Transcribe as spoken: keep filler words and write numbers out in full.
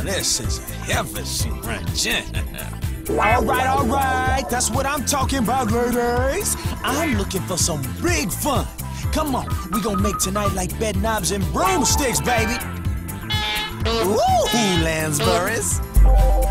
this is a heaven wrench. All right, all right. That's what I'm talking about, ladies. I'm looking for some big fun. Come on, we gonna make tonight like bed knobs and broomsticks, baby. Ooh, Lansbury's.